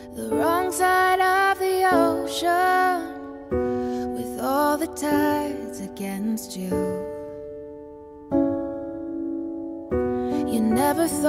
the wrong side of the ocean, with all the tides against you. You never thought